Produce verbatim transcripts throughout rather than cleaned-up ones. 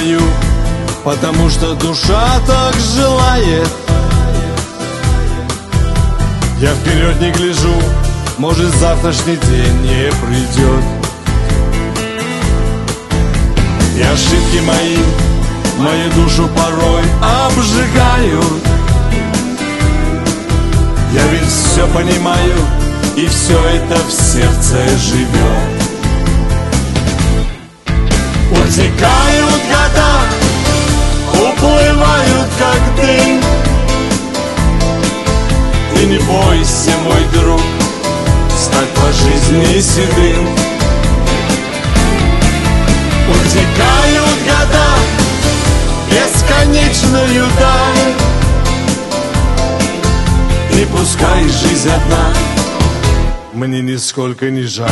пою, потому что душа так желает. Я вперед не гляжу, может завтрашний день не придет. И ошибки мои, мою душу порой обжигают. Я ведь все понимаю, и все это в сердце живет. Утекают года, уплывают как дым. Ты не бойся, мой друг, стать по жизни седым. Утекают года, бесконечную даль. И пускай жизнь одна, мне нисколько не жаль.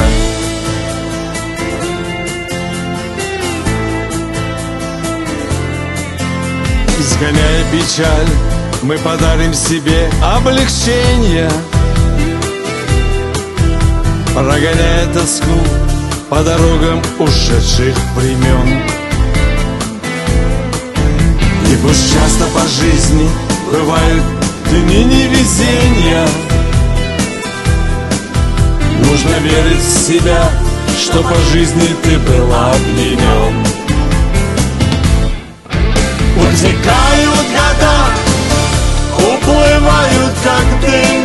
Изгоняя печаль, мы подарим себе облегчение, прогоняя тоску по дорогам ушедших времен. И пусть часто по жизни бывают дни невезения, нужно верить в себя, что по жизни ты был обвинен. Утекают года, уплывают как дым.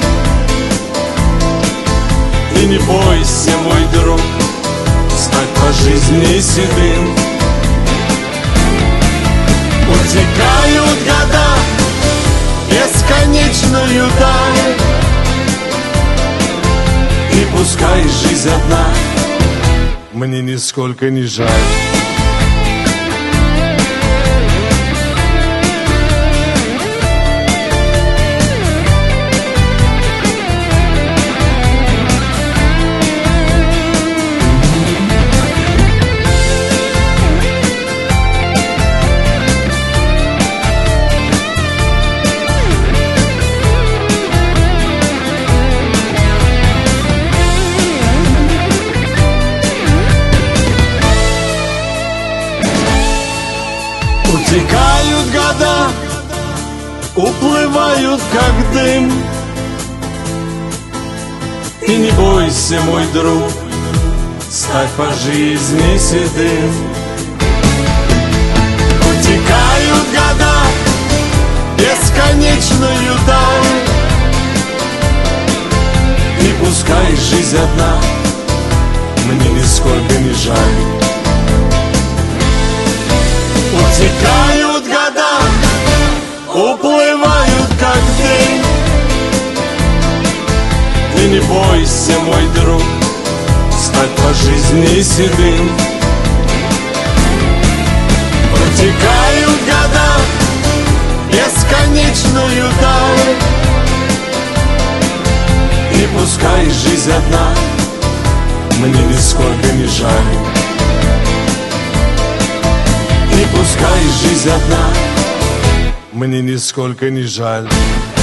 И не бойся, мой друг, стать по жизни седым. Утекают года, бесконечную даль. И пускай жизнь одна, мне нисколько не жаль. Утекают года, уплывают как дым. И не бойся, мой друг, стать по жизни седым. Утекают года, бесконечную даль. И пускай жизнь одна, мне нисколько не жаль. Утекают года, уплывают как дым. Ты не бойся, мой друг, стать по жизни седым. Утекают года, бесконечную даль. И пускай жизнь одна, мне нисколько не жаль. И пускай жизнь одна, мне нисколько не жаль.